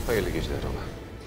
Hayırlı geceler ola.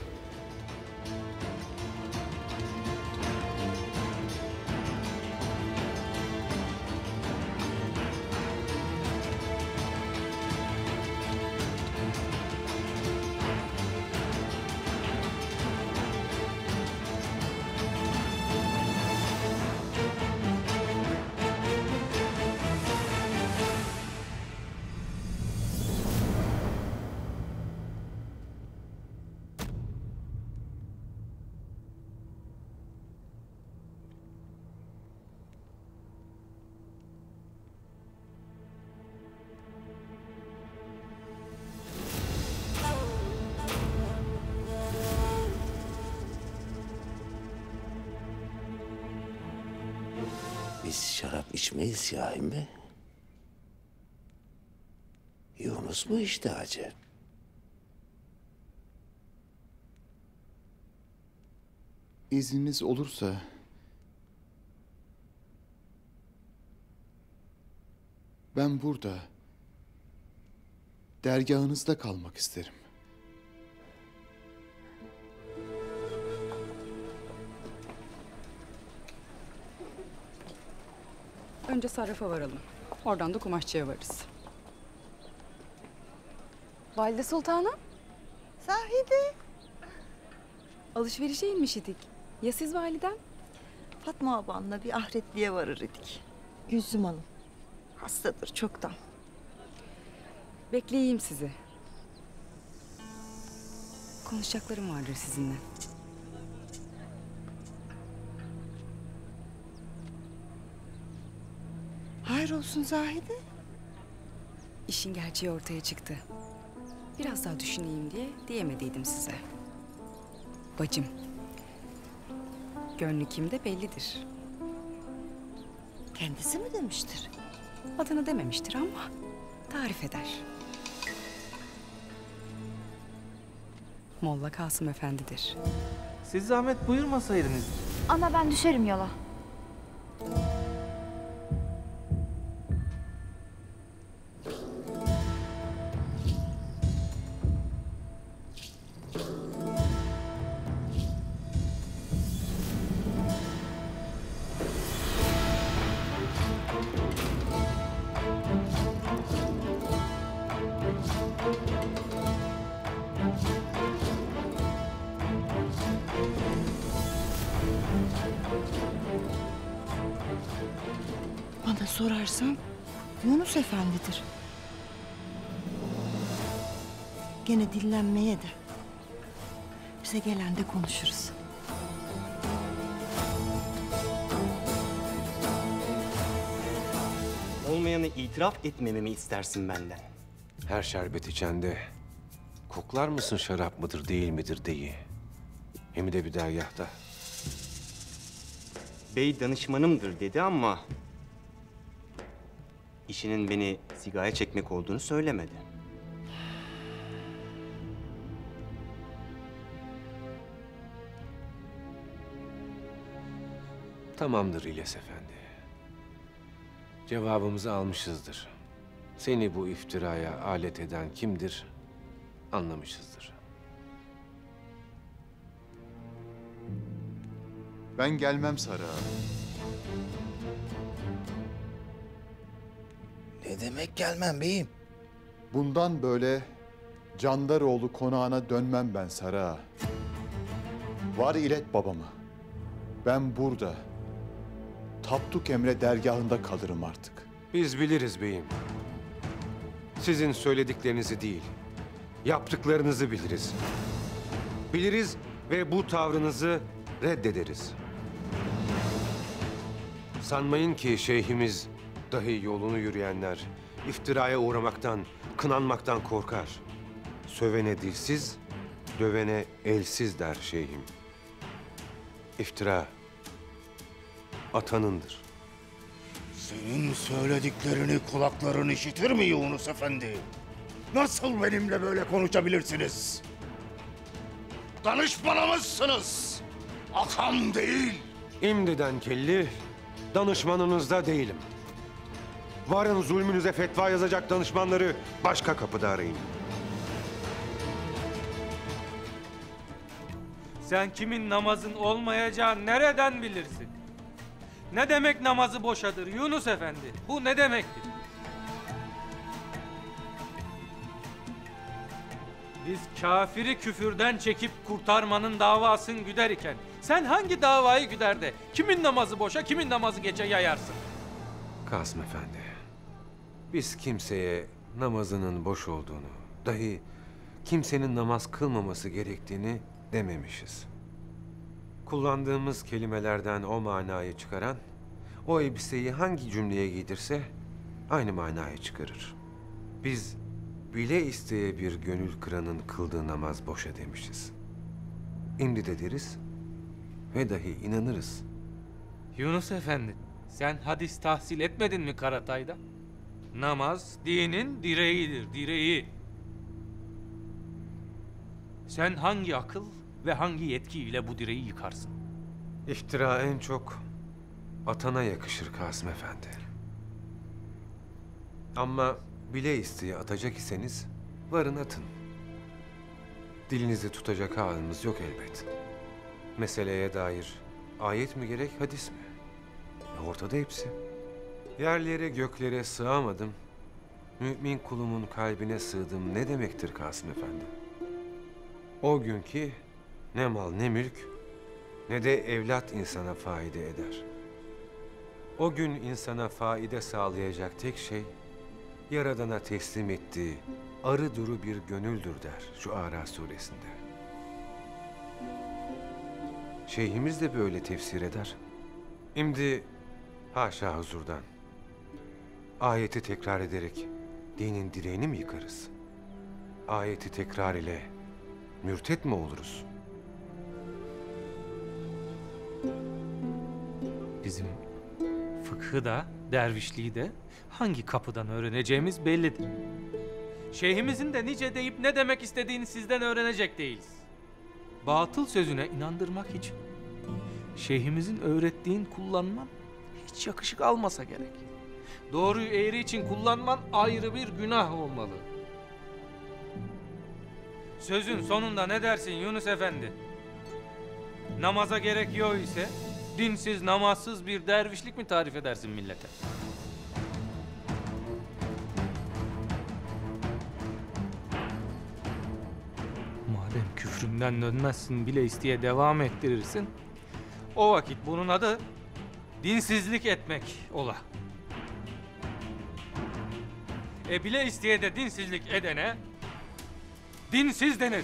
Biz şarap içmeyiz ya emmi. Yunus mu işte hacı? İzniniz olursa... ben burada... dergahınızda kalmak isterim. Önce sarrafa varalım. Oradan da kumaşçıya varırız. Valide Sultanım. Zahide. Alışverişe inmiş idik. Ya siz validem? Fatma abamla bir ahretliğe varır idik. Gülsüm Hanım. Hastadır çoktan. Bekleyeyim sizi. Konuşacaklarım vardır sizinle. Hayrolsun Zahide. İşin gerçeği ortaya çıktı. Biraz daha düşüneyim diye diyemediydim size. Bacım. Gönlü kimde bellidir. Kendisi mi demiştir? Adını dememiştir ama tarif eder. Molla Kasım Efendi'dir. Siz zahmet buyurmasaydınız. Ana ben düşerim yola. Bana sorarsan Yunus Efendi'dir. Gene dillenmeye de. Bize gelen de konuşuruz. Olmayanı itiraf etmememi istersin benden. Her şerbet içende koklar mısın şarap mıdır değil midir deyi. Hem de bir dergahta. Bey danışmanımdır dedi ama... işinin beni sigaya çekmek olduğunu söylemedi. Tamamdır İlyas Efendi. Cevabımızı almışızdır. Seni bu iftiraya alet eden kimdir anlamışızdır. Ben gelmem Sarı Ağa. Ne demek gelmem beyim? Bundan böyle Candaroğlu konağına dönmem ben Sarı Ağa. Var ilet babama. Ben burada Tapduk Emre dergahında kalırım artık. Biz biliriz beyim. Sizin söylediklerinizi değil, yaptıklarınızı biliriz. Biliriz ve bu tavrınızı reddederiz. Sanmayın ki şeyhimiz dahi yolunu yürüyenler iftiraya uğramaktan, kınanmaktan korkar. Sövene dilsiz, dövene elsiz der şeyhim. İftira atanındır. Senin söylediklerini kulakların işitir mi Yunus Efendi? Nasıl benimle böyle konuşabilirsiniz? Danışmanımızsınız. Akam değil. İmdiden kelli, danışmanınızda değilim. Varın zulmünüze fetva yazacak danışmanları başka kapıda arayın. Sen kimin namazın olmayacağını nereden bilirsin? Ne demek namazı boşadır Yunus Efendi? Bu ne demektir? Biz kafiri küfürden çekip kurtarmanın davasını güder iken sen hangi davayı güder de kimin namazı boşa kimin namazı geçe yayarsın? Kasım Efendi, biz kimseye namazının boş olduğunu, dahi kimsenin namaz kılmaması gerektiğini dememişiz. Kullandığımız kelimelerden o manayı çıkaran, o elbiseyi hangi cümleye giydirse aynı manayı çıkarır. Biz bile isteye bir gönül kıranın kıldığı namaz boşa demişiz. İmdi de deriz ve dahi inanırız. Yunus Efendi, sen hadis tahsil etmedin mi Karatay'da? Namaz dinin direğidir, direği. Sen hangi akıl ve hangi yetkiyle bu direği yıkarsın? İftira en çok atana yakışır Kasım Efendi. Ama bile isteye atacak iseniz varın atın. Dilinizi tutacak haliniz yok elbet. Meseleye dair ayet mi gerek, hadis mi? Ortada hepsi. Yerlere göklere sığamadım, mümin kulumun kalbine sığdım ne demektir Kasım Efendi? O gün ki ne mal ne mülk ne de evlat insana faide eder. O gün insana faide sağlayacak tek şey Yaradan'a teslim ettiği arı duru bir gönüldür der şu Ara suresinde. Şeyhimiz de böyle tefsir eder. Şimdi haşa huzurdan ayeti tekrar ederek dinin direğini mi yıkarız? Ayeti tekrar ile mürtet mi oluruz? Bizim fıkhı da, dervişliği de hangi kapıdan öğreneceğimiz bellidir. Şeyhimizin de nice deyip ne demek istediğini sizden öğrenecek değiliz. Batıl sözüne inandırmak için şeyhimizin öğrettiğin kullanman hiç yakışık almasa gerek. Doğruyu eğri için kullanman ayrı bir günah olmalı. Sözün sonunda ne dersin Yunus Efendi? Namaza gerek yok ise dinsiz, namazsız bir dervişlik mi tarif edersin millete? Madem küfründen dönmezsin bile isteye devam ettirirsin, o vakit bunun adı dinsizlik etmek ola. Bile isteye de dinsizlik edene dinsiz denir.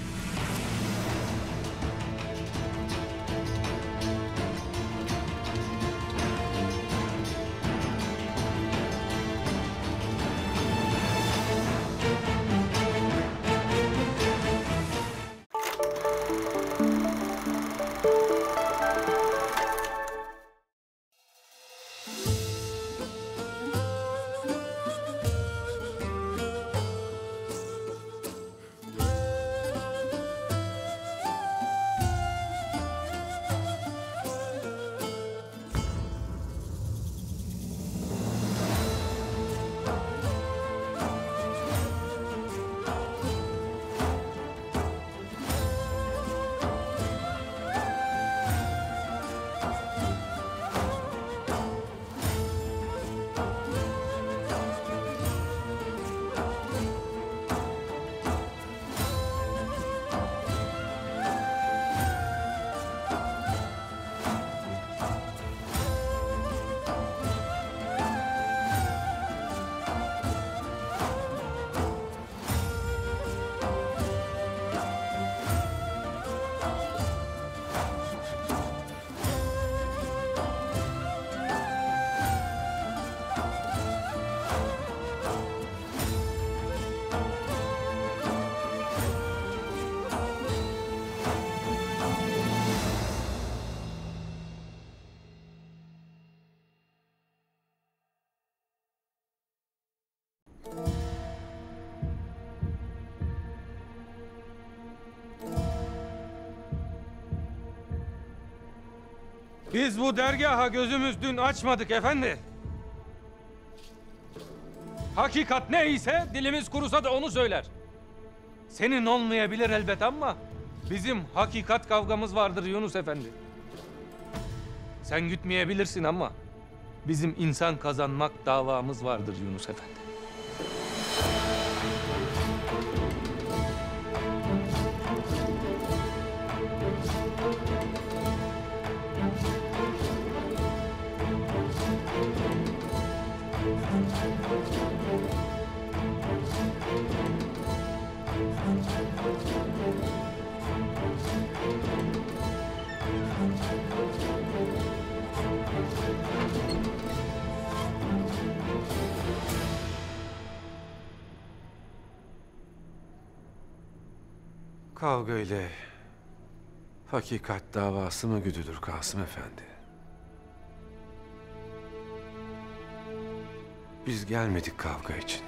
Biz bu dergaha gözümüz dün açmadık efendi. Hakikat neyse dilimiz kurusa da onu söyler. Senin olmayabilir elbet ama Bizim hakikat kavgamız vardır Yunus Efendi. Sen gütmeyebilirsin ama bizim insan kazanmak davamız vardır Yunus Efendi. Kavga ile hakikat davası mı güdülür Kasım Efendi? Biz gelmedik kavga için.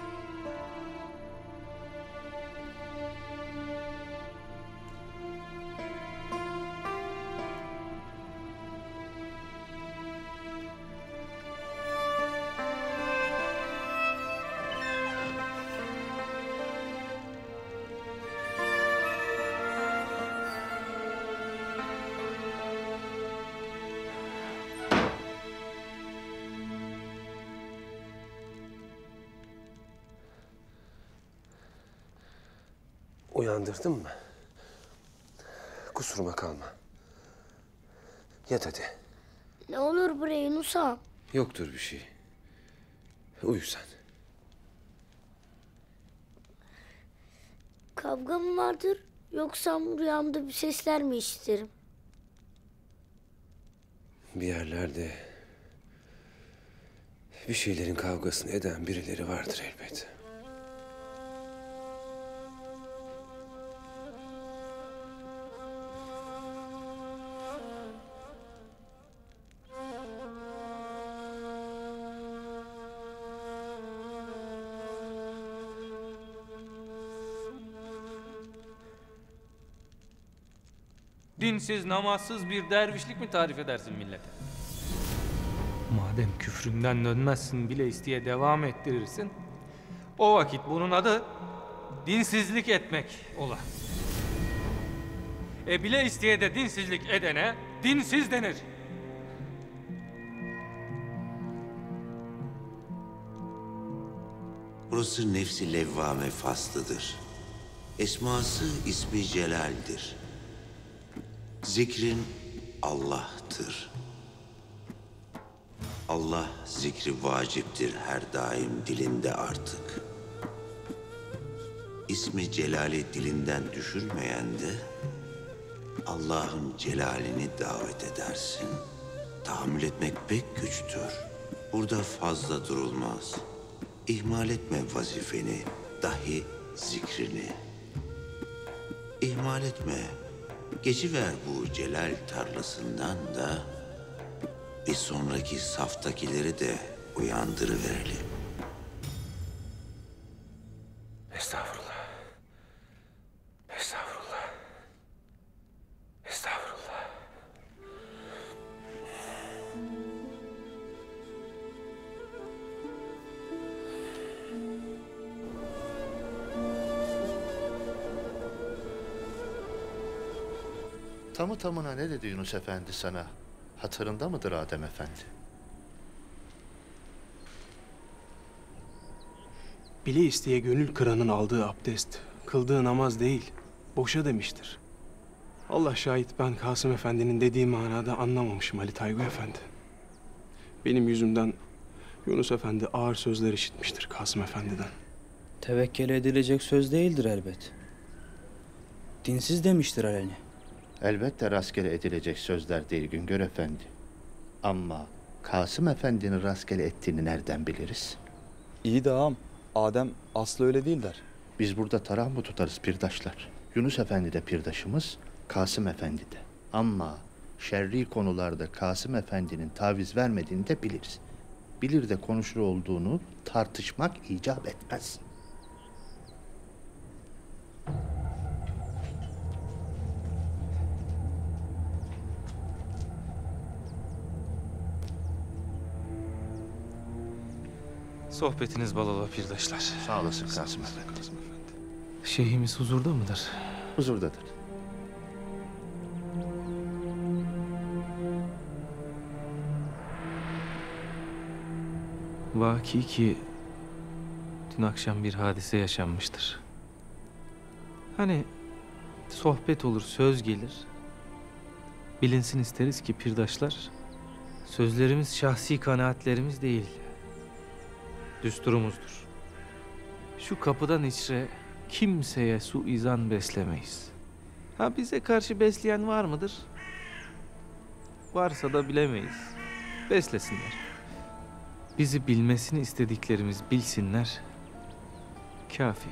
Uyandırdın mı? Kusuruma kalma. Yat hadi. Ne olur buraya Yunus ağam. Yoktur bir şey. Uyu sen. Kavga mı vardır yoksa rüyamda bir sesler mi işitirim? Bir yerlerde bir şeylerin kavgasını eden birileri vardır elbet. Dinsiz, namazsız bir dervişlik mi tarif edersin millete? Madem küfründen dönmezsin bile isteye devam ettirirsin, o vakit bunun adı dinsizlik etmek ola. Bile isteye de dinsizlik edene dinsiz denir. Burası nefsi levvame faslıdır. Esması ismi celaldir. Zikrin Allah'tır. Allah zikri vaciptir her daim dilinde artık. İsmi celali dilinden düşürmeyen de Allah'ın celalini davet edersin. Tahammül etmek pek güçtür. Burada fazla durulmaz. İhmal etme vazifeni, dahi zikrini. İhmal etme. Geçiver bu celal tarlasından da bir sonraki saftakileri de uyandırıverelim. Estağfurullah. Estağfurullah. Estağfurullah. Tamı tamına ne dedi Yunus Efendi sana? Hatırında mıdır Adem Efendi? Bile isteye gönül kıranın aldığı abdest, kıldığı namaz değil, boşa demiştir. Allah şahit ben Kasım Efendi'nin dediği manada anlamamışım Ali Taygu Efendi. Benim yüzümden Yunus Efendi ağır sözler işitmiştir Kasım Efendi'den. Tevekkül edilecek söz değildir elbet. Dinsiz demiştir aleni. Elbette rastgele edilecek sözler değil Güngör Efendi. Ama Kasım Efendi'nin rastgele ettiğini nereden biliriz? İyi de ağam, Adem aslı öyle değil der. Biz burada taraf mı tutarız pirdaşlar? Yunus Efendi de pirdaşımız, Kasım Efendi de. Ama şerri konularda Kasım Efendi'nin taviz vermediğini de biliriz. Bilir de konuşur olduğunu tartışmak icap etmez. Sohbetiniz bal ola pirdaşlar. Sağ olasın Kasım Efendi. Şeyhimiz huzurda mıdır? Huzurdadır. Vaki ki dün akşam bir hadise yaşanmıştır. Hani sohbet olur, söz gelir. Bilinsin isteriz ki pirdaşlar, sözlerimiz şahsi kanaatlerimiz değil, düsturumuzdur. Şu kapıdan içre kimseye suizan beslemeyiz. Ha bize karşı besleyen var mıdır? Varsa da bilemeyiz. Beslesinler. Bizi bilmesini istediklerimiz bilsinler. Kafi.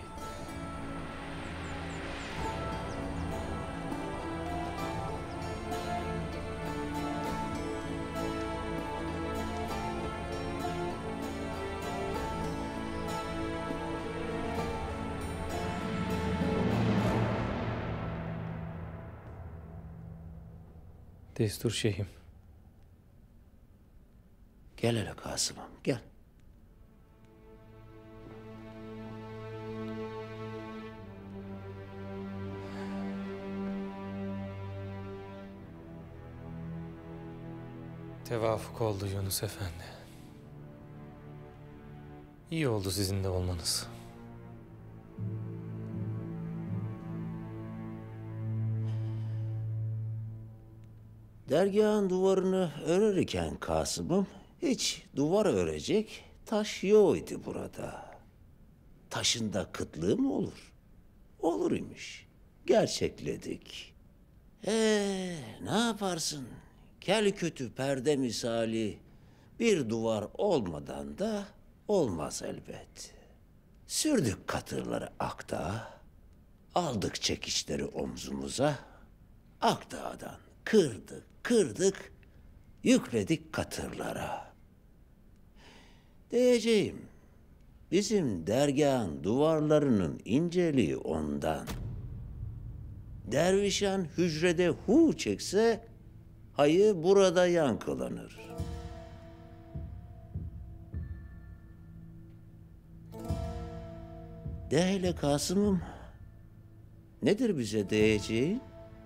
Destur şeyhim. Gel hele Kasım'ım, gel. Tevafuk oldu Yunus Efendi. İyi oldu sizin de olmanız. Dergahın duvarını örerken Kasım'ım, hiç duvar örecek taş yoktu burada. Taşın da kıtlığı mı olur? Olur imiş. Gerçekledik. Ne yaparsın? Kel kötü perde misali bir duvar olmadan da olmaz elbet. Sürdük katırları Akdağ'a, aldık çekiçleri omzumuza, Akdağ'dan kırdık, yükledik katırlara. Diyeceğim, bizim dergahın duvarlarının inceliği ondan. Dervişan hücrede hu çekse, hayı burada yankılanır. De hele Kasım'ım, nedir bize diyeceğin?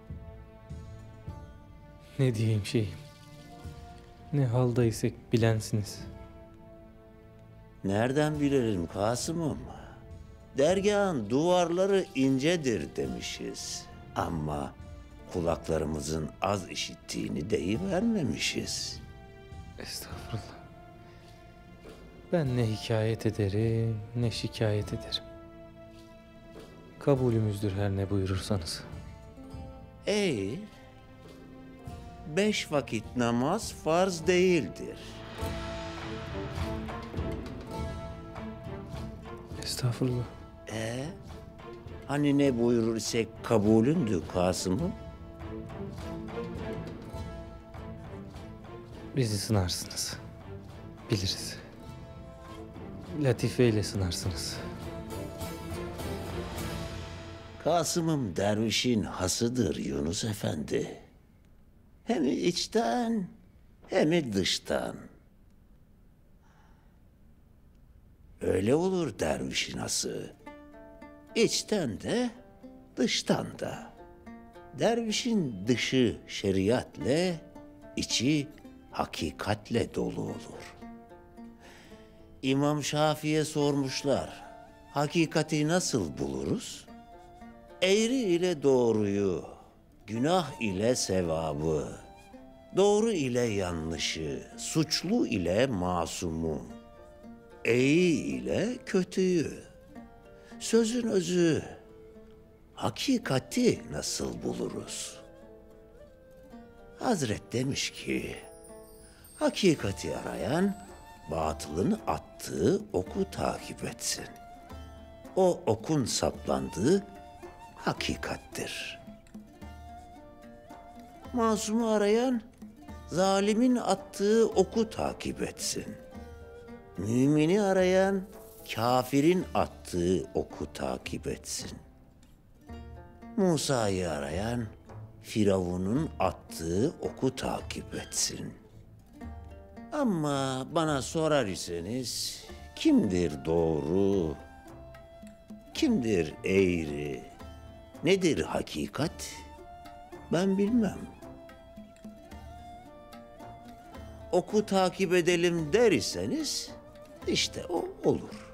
Ne diyeyim şeyhim? Ne haldaysak bilensiniz. Nereden bilelim Kasım'ım? Dergahın duvarları incedir demişiz. Ama kulaklarımızın az işittiğini deyivermemişiz. Estağfurullah. Ben ne hikayet ederim, ne şikayet ederim. Kabulümüzdür her ne buyurursanız. 5 vakit namaz farz değildir. Estağfurullah. Hani ne buyurur isek kabulündü Kasım'ım? Bizi sınarsınız. Biliriz. Latifeyle sınarsınız. Kasım'ım dervişin hasıdır Yunus Efendi. Hem içten hem dıştan. Öyle olur dervişin hası. İçten de dıştan da. Dervişin dışı şeriatle, içi hakikatle dolu olur. İmam Şafii'ye sormuşlar. Hakikati nasıl buluruz? Eğri ile doğruyu, günah ile sevabı, doğru ile yanlışı, suçlu ile masumu, iyi ile kötüyü, sözün özü, hakikati nasıl buluruz? Hazret demiş ki, hakikati arayan, batılın attığı oku takip etsin. O okun saplandığı hakikattir. Masumu arayan, zalimin attığı oku takip etsin. Mümini arayan, kafirin attığı oku takip etsin. Musa'yı arayan, Firavun'un attığı oku takip etsin. Ama bana sorar iseniz, kimdir doğru, kimdir eğri, nedir hakikat? Ben bilmem. Oku takip edelim der iseniz, İşte o olur.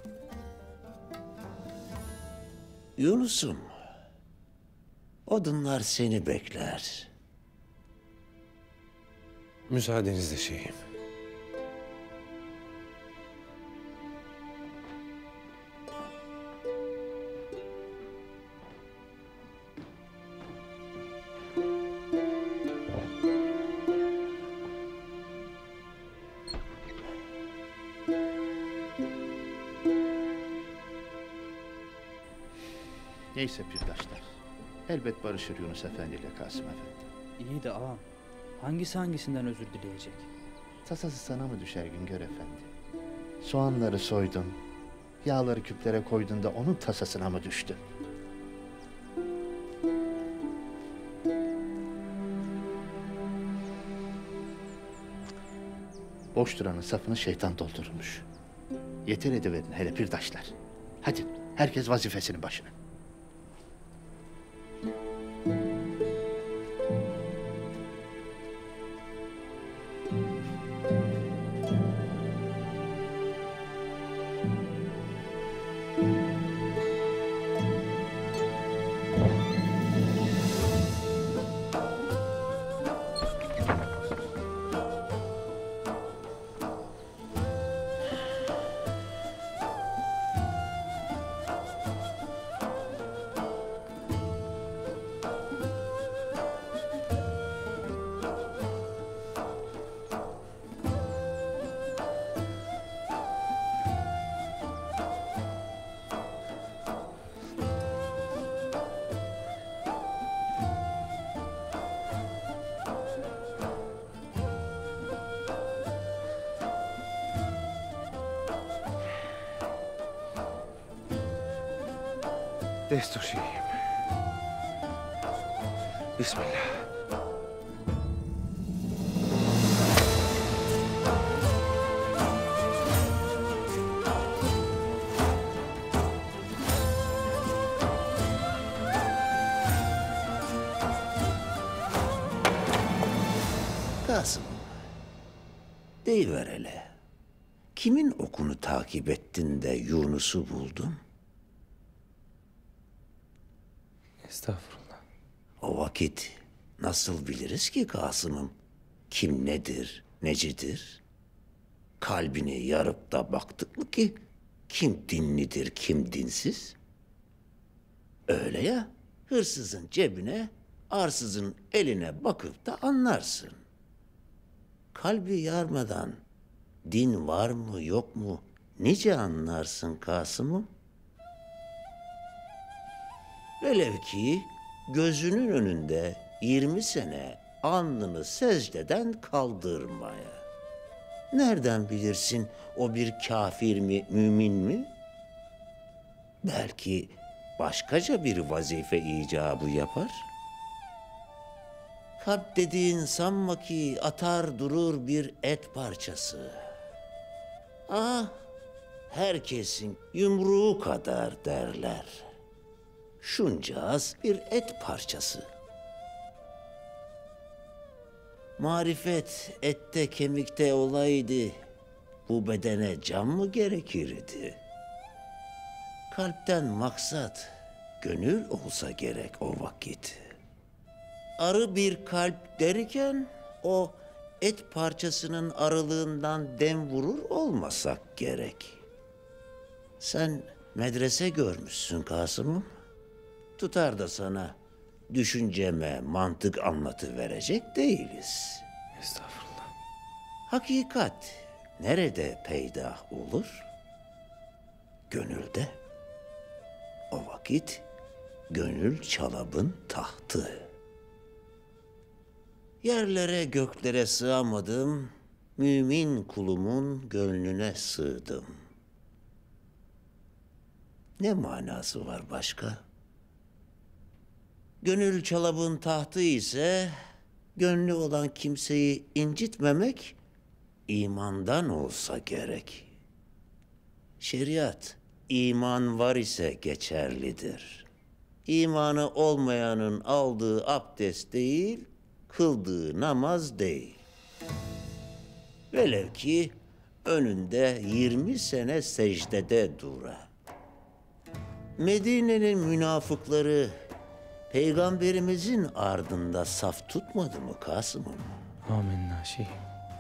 Yunus'um, odunlar seni bekler. Müsaadenizle şeyhim. Neyse pirdaşlar. Elbet barışır Yunus Efendi ile Kasım Efendi. İyi de ağam, hangisi hangisinden özür dileyecek? Tasası sana mı düşer Güngör Efendi? Soğanları soydun, yağları küplere koydun da onun tasasına mı düştü? Boş duranın safını şeytan doldurmuş. Yeter ediverin hele pirdaşlar. Hadi herkes vazifesinin başına. Destur şeyhim. Bismillah. Kasım, deyiver hele. Kimin okunu takip ettin de Yunus'u buldun? Estağfurullah. O vakit nasıl biliriz ki Kasım'ım kim nedir, necidir? Kalbini yarıp da baktık mı ki kim dinlidir, kim dinsiz? Öyle ya, hırsızın cebine, arsızın eline bakıp da anlarsın. Kalbi yarmadan din var mı yok mu nice anlarsın Kasım'ım? Velev ki gözünün önünde 20 sene alnını secdeden kaldırmaya. Nereden bilirsin o bir kafir mi, mümin mi? Belki başkaca bir vazife icabı yapar. Kalp dediğin sanma ki atar durur bir et parçası. Ah, herkesin yumruğu kadar derler. Şuncağız bir et parçası. Marifet ette kemikte olaydı, bu bedene can mı gerekirdi? Kalpten maksat gönül olsa gerek o vakit. Arı bir kalp derken o et parçasının arılığından dem vurur olmasak gerek. Sen medrese görmüşsün Kasım'ım. Tutar da sana düşünceme mantık anlatıverecek değiliz. Estağfurullah. Hakikat nerede peydah olur? Gönülde. O vakit gönül çalabın tahtı. Yerlere göklere sığamadım, mümin kulumun gönlüne sığdım. Ne manası var başka? Gönül çalabın tahtı ise gönlü olan kimseyi incitmemek imandan olsa gerek. Şeriat iman var ise geçerlidir. İmanı olmayanın aldığı abdest değil, kıldığı namaz değil. Velev ki önünde 20 sene secdede dura. Medine'nin münafıkları peygamberimizin ardında saf tutmadı mı Kasım'ım? Amenna şeyhim.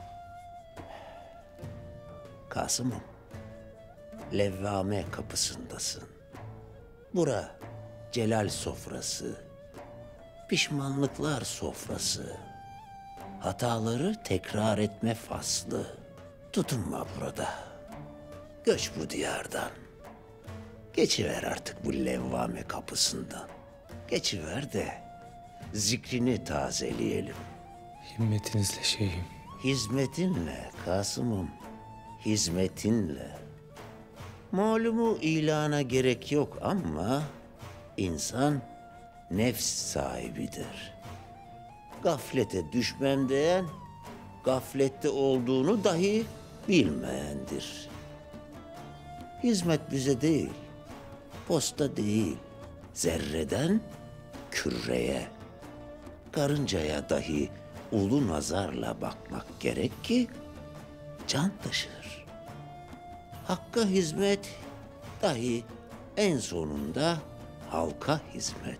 Kasım'ım, Levvame kapısındasın. Bura celal sofrası, pişmanlıklar sofrası, hataları tekrar etme faslı. Tutunma burada. Göç bu diyardan. Geçiver artık bu Levvame kapısından. Geçiver de zikrini tazeleyelim. Himmetinizle şeyhim. Hizmetinle Kasım'ım, hizmetinle. Malumu ilana gerek yok ama insan nefs sahibidir. Gaflete düşmem diyen, gaflette olduğunu dahi bilmeyendir. Hizmet bize değil, posta değil, zerreden küreye, karıncaya dahi ulu nazarla bakmak gerek ki can taşır. Hakka hizmet dahi en sonunda halka hizmet.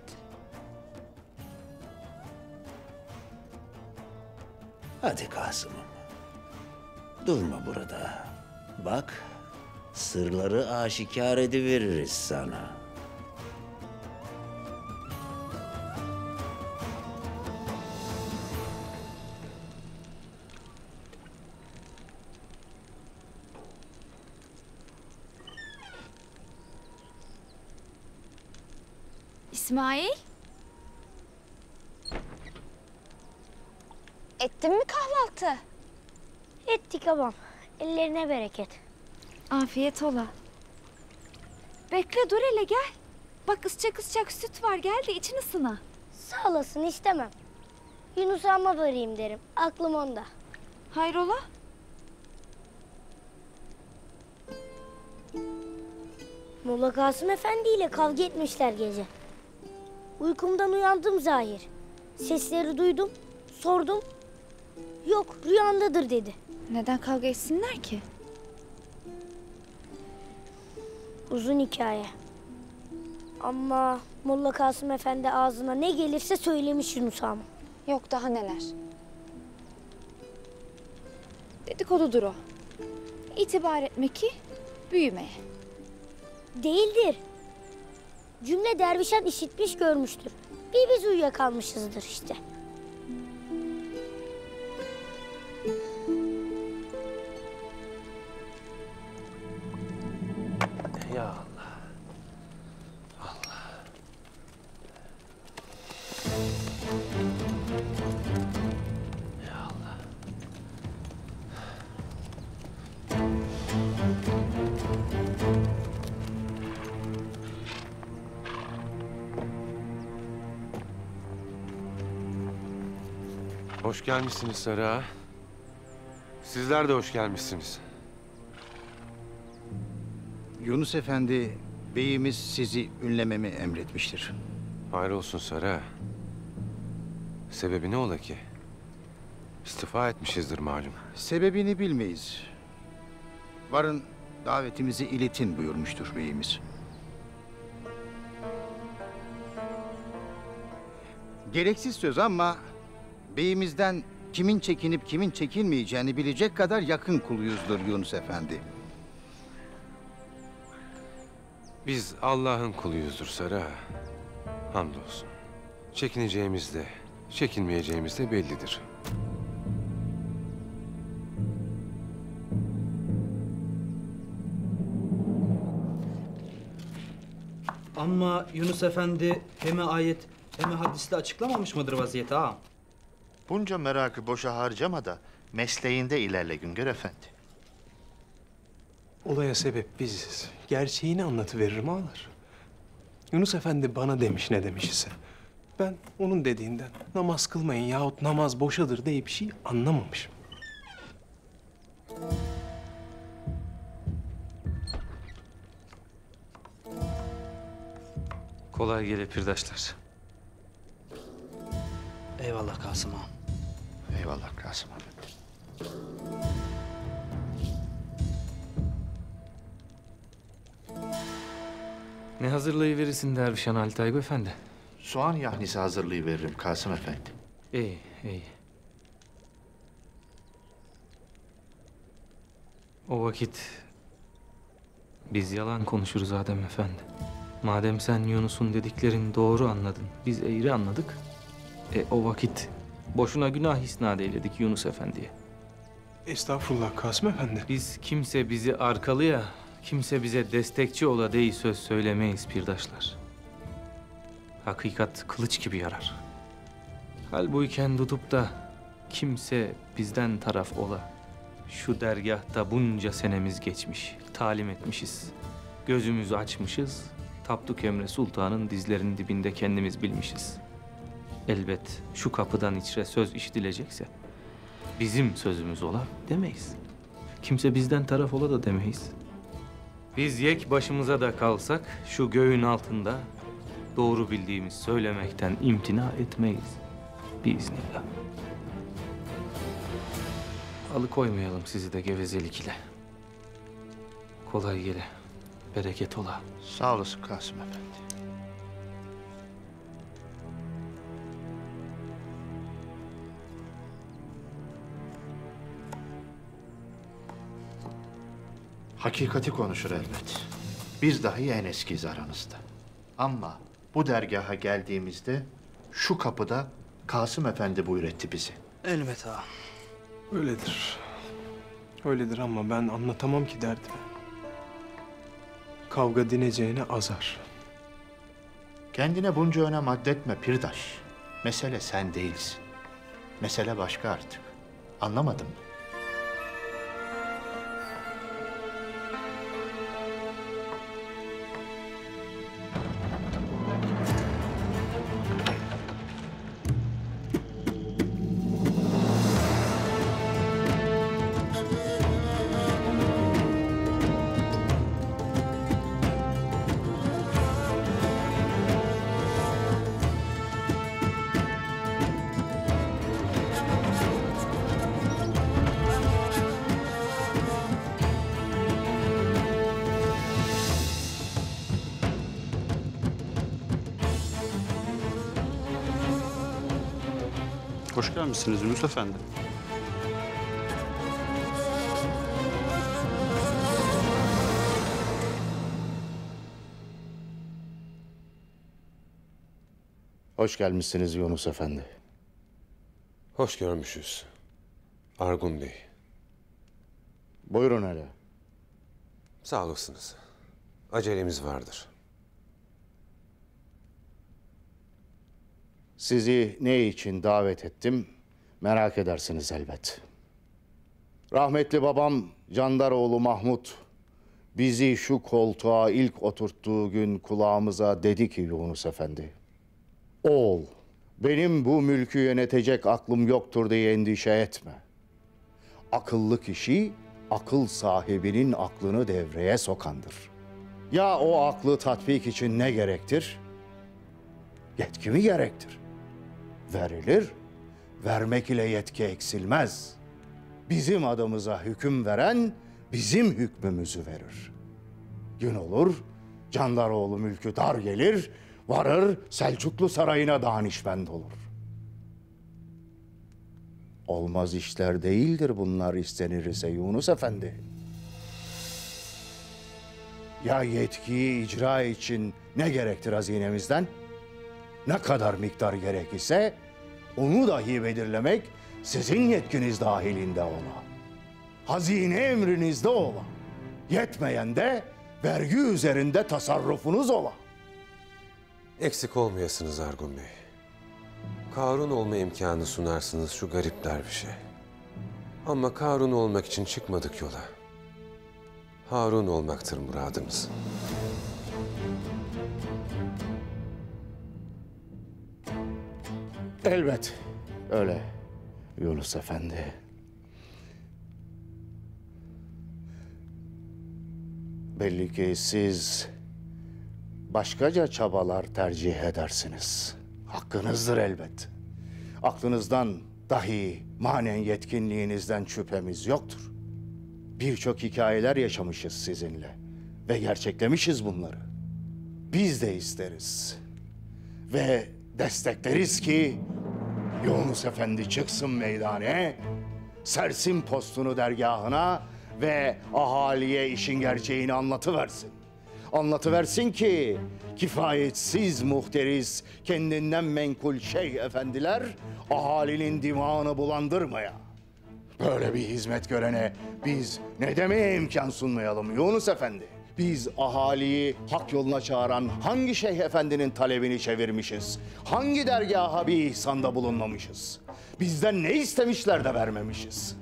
Hadi Kasım'ım, durma burada. Bak, sırları aşikar ediveririz sana. İsmail? Ettin mi kahvaltı? Ettik babam. Ellerine bereket. Afiyet ola. Bekle dur hele gel. Bak ıscak süt var gel de için ısına. Sağ olasın istemem. Yunus Ağam'a varayım derim. Aklım onda. Hayrola? Molla Kasım Efendi ile kavga etmişler gece. Uykumdan uyandım zahir. Sesleri duydum, sordum. Yok rüyandadır dedi. Neden kavga etsinler ki? Uzun hikaye. Ama Molla Kasım Efendi ağzına ne gelirse söylemiş Yunus Ağam. Yok daha neler. Dedikodudur o. İtibar etme ki büyümeye. Değildir. Cümle dervişan işitmiş görmüştür. Bir biz uyuyakalmışızdır işte. Ya Allah. Allah. Ya Allah. Hoş gelmişsiniz Sarı Ağa. Sizler de hoş gelmişsiniz. Yunus Efendi, beyimiz sizi ünlememi emretmiştir. Hayrolsun Sarı Ağa. Sebebi ne ola ki? İstifa etmişizdir malum. Sebebini bilmeyiz. Varın davetimizi iletin buyurmuştur beyimiz. Gereksiz söz ama beyimizden kimin çekinip kimin çekinmeyeceğini bilecek kadar yakın kuluyuzdur Yunus Efendi. Biz Allah'ın kuluyuzdur Sarı Ağa. Hamdolsun. Çekineceğimiz de, çekinmeyeceğimiz de bellidir. Ama Yunus Efendi hem ayet hem hadisle açıklamamış mıdır vaziyeti ağam? Bunca merakı boşa harcama da mesleğinde ilerle Güngör Efendi. Olaya sebep biziz. Gerçeğini anlatıveririm ağalar. Yunus Efendi bana demiş ne demiş ise. Ben onun dediğinden namaz kılmayın yahut namaz boşadır diye bir şey anlamamışım. Kolay gele pirdaşlar. Eyvallah Kasım ağam. Eyvallah Kasım abi. Ne hazırlayıverirsin Dervişan Halit Aygı Efendi? Soğan yahnisi hazırlayıveririm Kasım Efendi. İyi, iyi. O vakit biz yalan konuşuruz Adem Efendi. Madem sen Yunus'un dediklerini doğru anladın, biz eğri anladık. O vakit boşuna günah isnat eyledik Yunus Efendi'ye. Estağfurullah Kasım Efendi. Biz kimse bizi arkalıya, kimse bize destekçi ola değil söz söylemeyiz pirdaşlar. Hakikat kılıç gibi yarar. Halbuyken tutup da kimse bizden taraf ola. Şu dergahta bunca senemiz geçmiş, talim etmişiz. Gözümüzü açmışız, Tapduk Emre Sultan'ın dizlerinin dibinde kendimiz bilmişiz. Elbet şu kapıdan içre söz işitilecekse bizim sözümüz ola demeyiz. Kimse bizden taraf ola da demeyiz. Biz yek başımıza da kalsak şu göğün altında doğru bildiğimiz söylemekten imtina etmeyiz. Biiznillah. Alıkoymayalım sizi de gevezelik ile. Kolay gele, bereket ola. Sağ olasın Kasım Efendi. Hakikati konuşur elbet. Biz dahi en eskiyiz aranızda. Ama bu dergaha geldiğimizde şu kapıda Kasım Efendi buyur etti bizi. Elbet ağa. Öyledir. Öyledir ama ben anlatamam ki derdimi. Kavga dineceğine azar. Kendine bunca önem addetme pirdaş. Mesele sen değilsin. Mesele başka artık. Anlamadın mı? Hoş gelmişsiniz Yunus Efendi. Hoş gelmişsiniz Yunus Efendi. Hoş görmüşüz. Argun Bey. Buyurun hele. Sağ olasınız. Acelemiz vardır. Sizi ne için davet ettim merak edersiniz elbet. Rahmetli babam Candaroğlu Mahmut bizi şu koltuğa ilk oturttuğu gün kulağımıza dedi ki Yunus Efendi. Oğul, benim bu mülkü yönetecek aklım yoktur diye endişe etme. Akıllı kişi akıl sahibinin aklını devreye sokandır. Ya o aklı tatbik için ne gerektir? Yetki mi gerektir? Verilir, vermek ile yetki eksilmez. Bizim adımıza hüküm veren bizim hükmümüzü verir. Gün olur, Candaroğlu mülkü dar gelir, varır Selçuklu sarayına danişmend olur. Olmaz işler değildir bunlar istenirse Yunus Efendi. Ya yetkiyi icra için ne gerektir hazinemizden? Ne kadar miktar gerekirse onu dahi belirlemek sizin yetkiniz dahilinde ola. Hazine emrinizde ola. Yetmeyen de vergi üzerinde tasarrufunuz ola. Eksik olmayasınız Argun Bey. Karun olma imkanı sunarsınız şu garip dervişe. Ama Karun olmak için çıkmadık yola. Harun olmaktır muradımız. Elbet öyle Yunus Efendi. Belli ki siz başkaca çabalar tercih edersiniz. Hakkınızdır elbet. Aklınızdan dahi manen yetkinliğinizden şüphemiz yoktur. Birçok hikayeler yaşamışız sizinle ve gerçeklemişiz bunları. biz de isteriz. Ve destekleriz ki Yunus Efendi çıksın meydane, sersin postunu dergahına ve ahaliye işin gerçeğini anlatıversin. Anlatıversin ki kifayetsiz muhteris, kendinden menkul şeyh efendiler ahalinin dimağını bulandırmaya. Böyle bir hizmet görene biz ne demeye imkan sunmayalım Yunus Efendi? Biz ahaliyi hak yoluna çağıran hangi şeyh efendinin talebini çevirmişiz? Hangi dergaha bir ihsanda bulunmamışız? Bizden ne istemişler de vermemişiz?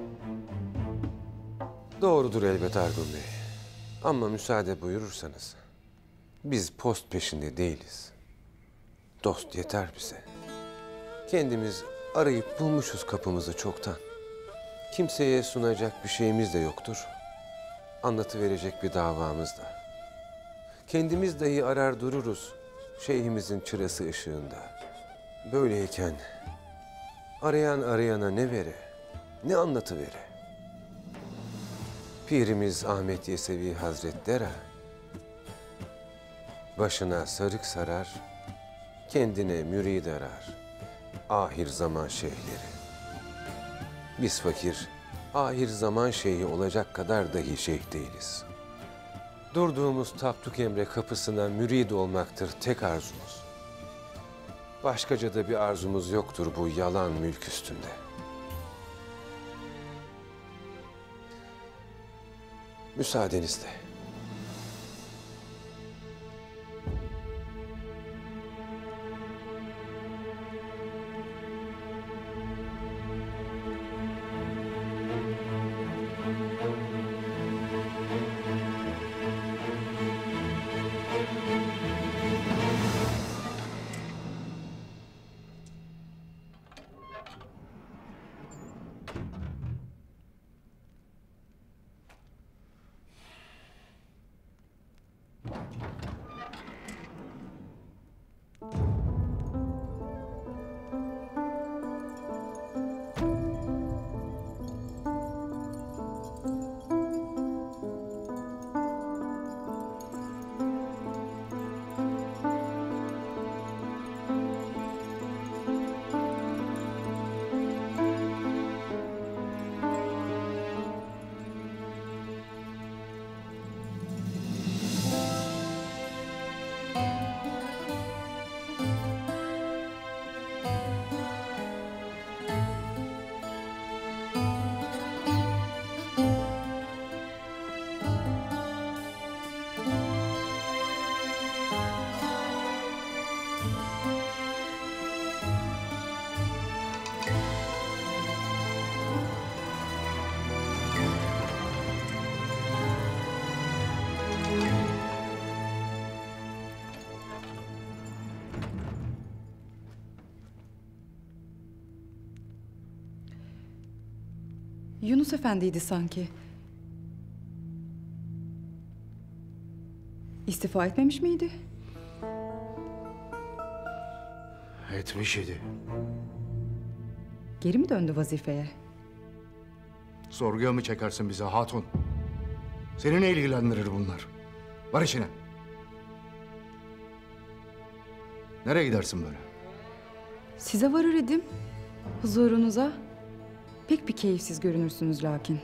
Doğrudur elbet Argun Bey. Ama müsaade buyurursanız biz post peşinde değiliz. Dost yeter bize. Kendimiz arayıp bulmuşuz kapımızı çoktan. Kimseye sunacak bir şeyimiz de yoktur. Anlatıverecek bir davamız da. Kendimiz dahi arar dururuz şeyhimizin çırası ışığında. Böyleyken arayan arayana ne vere, ne anlatıvere. Pirimiz Ahmet Yesevi Hazretleri başına sarık sarar, kendine mürid arar, ahir zaman şeyhleri. Biz fakir, ahir zaman şeyhi olacak kadar dahi şeyh değiliz. Durduğumuz Tapduk Emre kapısına mürid olmaktır tek arzumuz. Başkaca da bir arzumuz yoktur bu yalan mülk üstünde. Müsaadenizle. Yunus Efendi'ydi sanki. İstifa etmemiş miydi? Etmiş idi. Geri mi döndü vazifeye? Sorguya mı çekersin bize hatun? Seni ne ilgilendirir bunlar? Var içine. Nereye gidersin böyle? Size varır idim. Huzurunuza. Pek bir keyifsiz görünürsünüz lakin.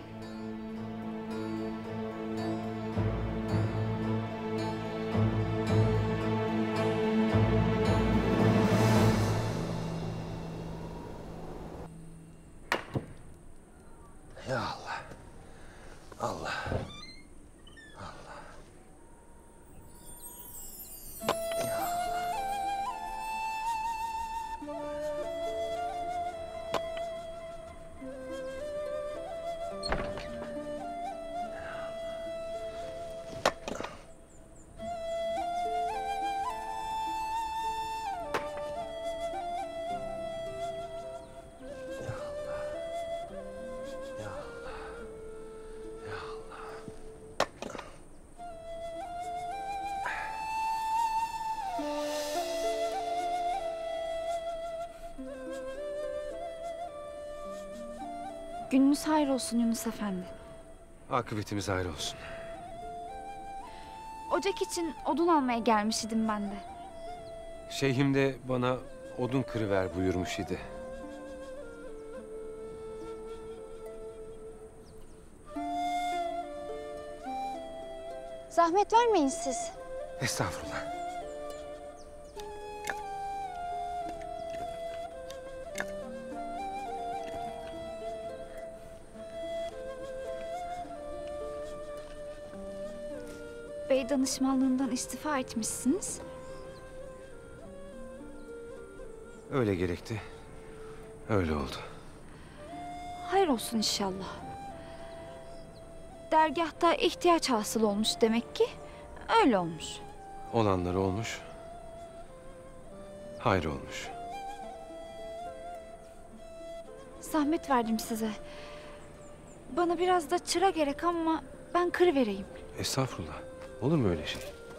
Ya Allah. Allah. Allah. Ya Allah. Gününüz hayır olsun Yunus Efendi. Akıbetimiz hayır olsun. Ocak için odun almaya gelmiş idim ben de. Şeyhim de bana odun kırıver buyurmuş idi. Zahmet vermeyin siz. Estağfurullah. Bey danışmanlığından istifa etmişsiniz. Öyle gerekti. Öyle oldu. Hayır olsun inşallah. Dergâhta ihtiyaç hasıl olmuş demek ki. Öyle olmuş. Olanlar olmuş. Hayır olmuş. Zahmet verdim size. Bana biraz da çıra gerek ama ben kırıvereyim. Estağfurullah. Olur mu öyle şey?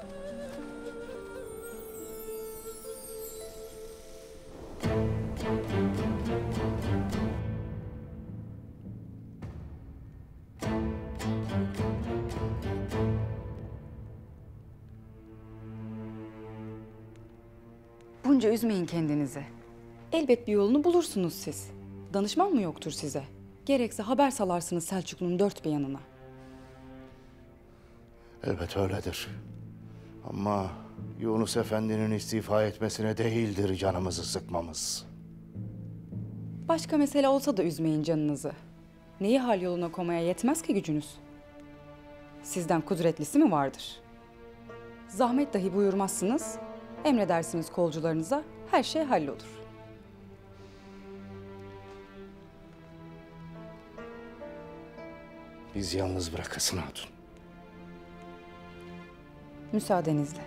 Bunca üzmeyin kendinizi. Elbet bir yolunu bulursunuz siz. Danışman mı yoktur size? Gerekse haber salarsınız Selçuklu'nun dört bir yanına. Elbet öyledir. Ama Yunus Efendi'nin istifa etmesine değildir canımızı sıkmamız. Başka mesele olsa da üzmeyin canınızı. Neyi hal yoluna koymaya yetmez ki gücünüz? Sizden kudretlisi mi vardır? Zahmet dahi buyurmazsınız, emredersiniz kolcularınıza, her şey hallolur. Biz yalnız bırakasın hatun. Müsaadenizle.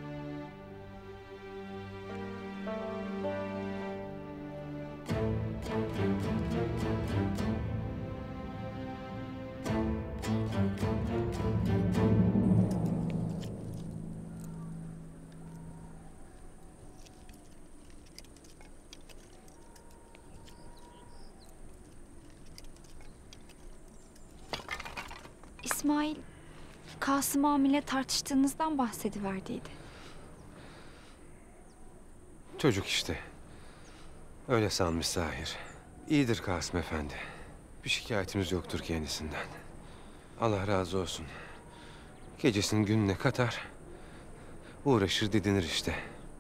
İsmail, Kasım Ağam'le tartıştığınızdan bahsediverdiydi. Çocuk işte. Öyle sanmış Zahir. İyidir Kasım Efendi. Bir şikayetimiz yoktur kendisinden. Allah razı olsun. Gecesinin gününe katar. Uğraşır didinir işte.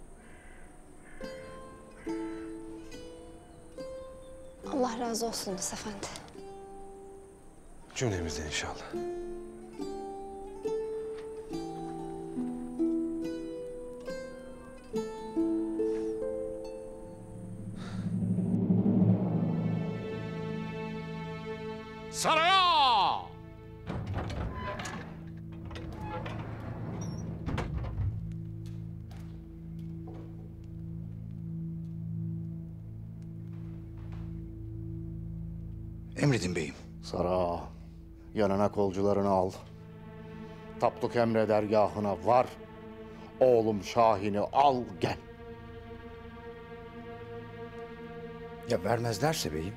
Allah razı olsun Yunus Efendi. Cümlemizden inşallah. Saraya! Emredin beyim. Sara, yanına kolcularını al. Tapluk Emre dergahına var. Oğlum Şahin'i al gel. Ya vermezlerse beyim?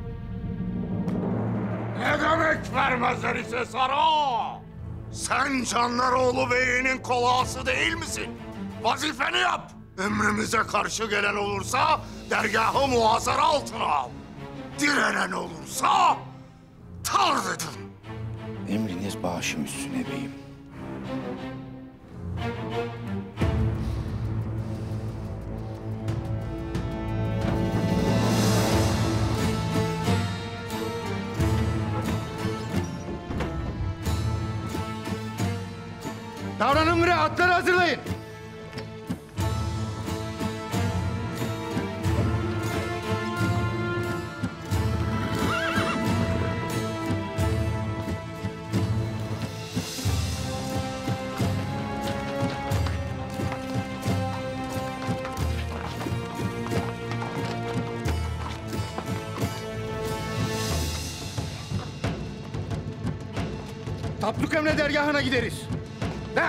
Ne demek vermezler ise Sara? Sen Candaroğlu Bey'inin kolağası değil misin? Vazifeni yap. Emrimize karşı gelen olursa dergahı muhasara altına al. Direnen olursa tard edin. Emriniz başım üstüne beyim. Davranın buraya, atları hazırlayın. Tapluk Emre dergahına gideriz. De.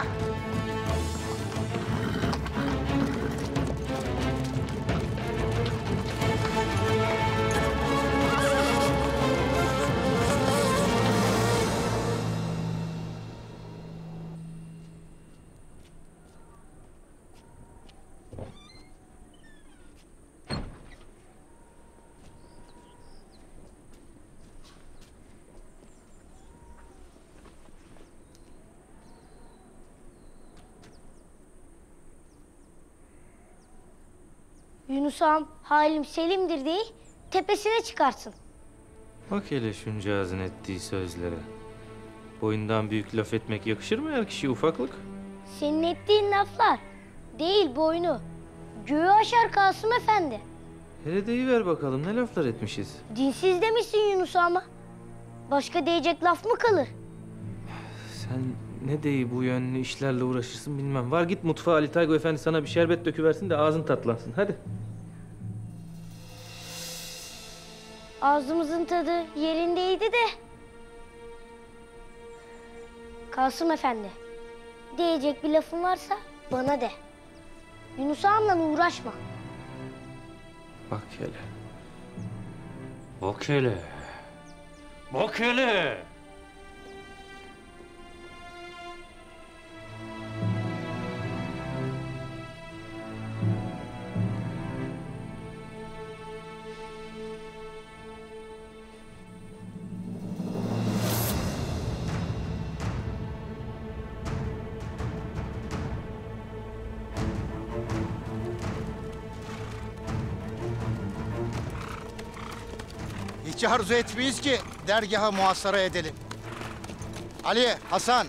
Yunus ağam halim selimdir değil, tepesine çıkarsın. Bak hele şuncağızın ettiği sözlere. Boyundan büyük laf etmek yakışır mı her kişiye ufaklık? Senin ettiğin laflar değil boynu. Göğü aşar Kasım Efendi. Hele deyiver bakalım ne laflar etmişiz. Dinsiz demişsin Yunus ağama. Başka diyecek laf mı kalır? Sen ne deyi bu yönlü işlerle uğraşırsın bilmem. Var git mutfağa, Ali Taygo Efendi sana bir şerbet döküversin de ağzın tatlansın. Hadi. Ağzımızın tadı yerindeydi de. Kasım Efendi, diyecek bir lafın varsa bana de. Yunus ağamla uğraşma. Bak hele. Bak hele. Bak hele. Hiç arzu etmeyiz ki dergaha muhasara edelim. Ali, Hasan.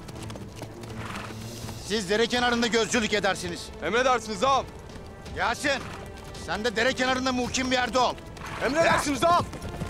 Siz dere kenarında gözcülük edersiniz. Emredersiniz ağam. Yasin, sen de dere kenarında muhkim bir yerde ol. Emredersiniz ağam.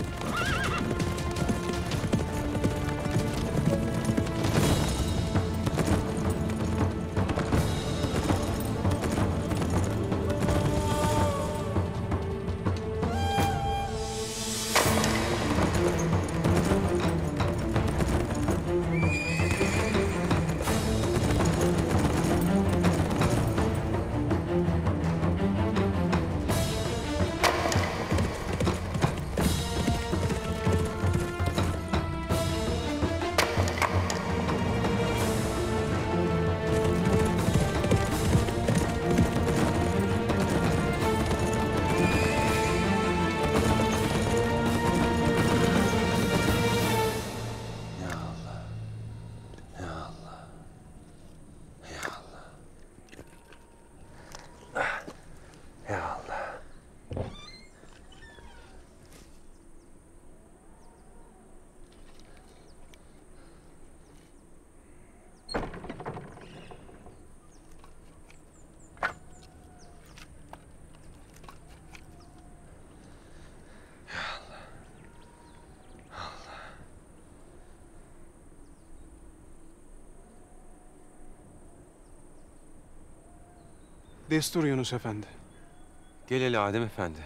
Destur Yunus Efendi. Gel hele Adem Efendi.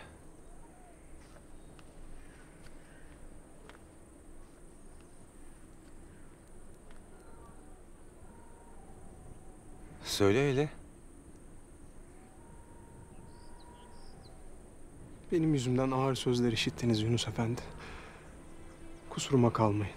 Söyle hele. Benim yüzümden ağır sözler işittiniz Yunus Efendi. Kusuruma kalmayın.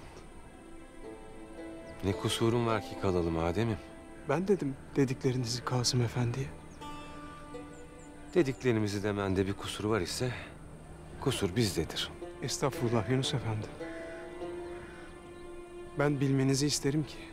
Ne kusurum var ki kalalım Adem'im? Ben dedim dediklerinizi Kasım Efendi'ye. Dediklerimizi demende bir kusur var ise kusur bizdedir. Estağfurullah Yunus Efendi. Ben bilmenizi isterim ki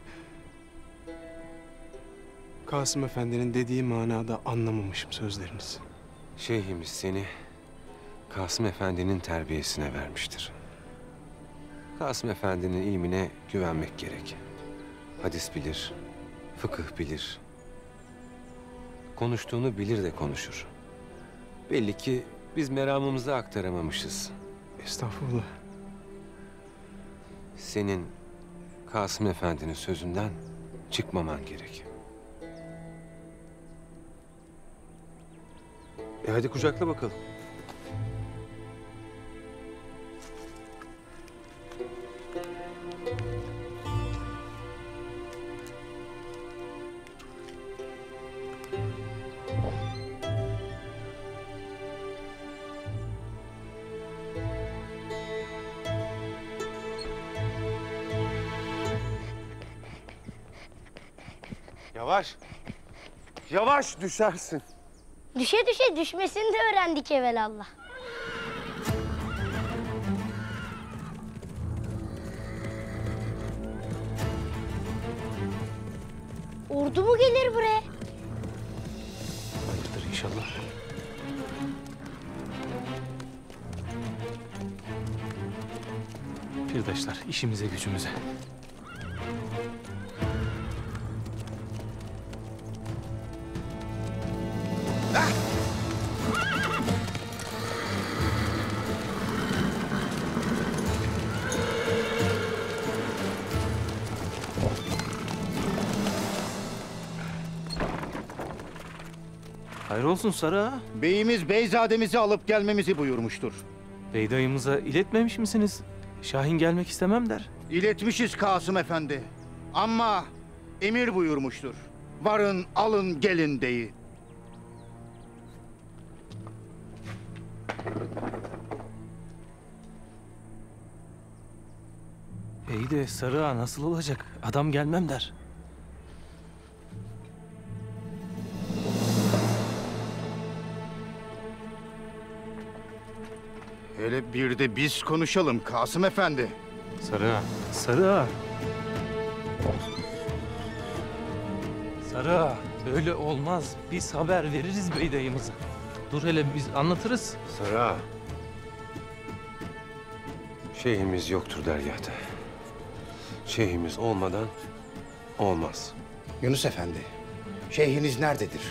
Kasım Efendi'nin dediği manada anlamamışım sözlerinizi. Şeyhimiz seni Kasım Efendi'nin terbiyesine vermiştir. Kasım Efendi'nin ilmine güvenmek gerek. Hadis bilir, fıkıh bilir. Konuştuğunu bilir de konuşur. Belli ki biz meramımızı aktaramamışız. Estağfurullah. Senin Kasım Efendi'nin sözünden çıkmaman gerek. Hadi kucakla bakalım. Yavaş. Yavaş düşersin. Düşe düşe düşmesini de öğrendik evelallah. Ordu mu gelir buraya? Hayırdır inşallah. Pirdaşlar, işimize gücümüze. Hayrolsun Sarı ağa. Beyimiz beyzademizi alıp gelmemizi buyurmuştur. Bey dayımıza iletmemiş misiniz? Şahin gelmek istemem der. İletmişiz Kasım Efendi. Ama emir buyurmuştur. Varın alın gelin deyi. İyi de Sarı ağa nasıl olacak? Adam gelmem der. Hele bir de biz konuşalım Kasım Efendi. Sarı ağa, Sarı ağa. Sarı ağa, böyle olmaz. Biz haber veririz bey dayımıza. Dur hele biz anlatırız. Sarı ağa. Şeyhimiz yoktur dergâhta. Şeyhimiz olmadan olmaz. Yunus Efendi, şeyhiniz nerededir?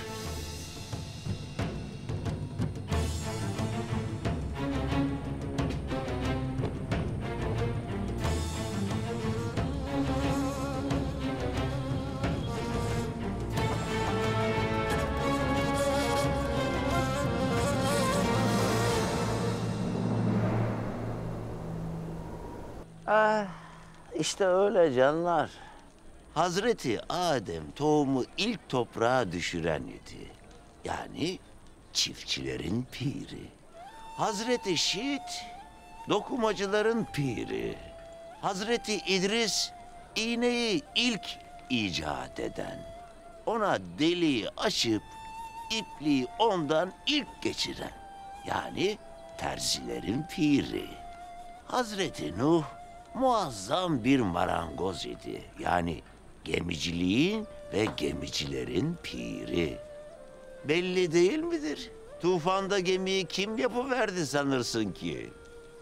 Ah, işte öyle canlar. Hazreti Adem tohumu ilk toprağa düşüren idi. Yani çiftçilerin piri. Hazreti Şit dokumacıların piri. Hazreti İdris iğneyi ilk icat eden. Ona deliği aşıp ipliği ondan ilk geçiren. Yani terzilerin piri. Hazreti Nuh muazzam bir marangoz idi. Yani gemiciliğin ve gemicilerin piri. Belli değil midir? Tufanda gemiyi kim yapıverdi sanırsın ki?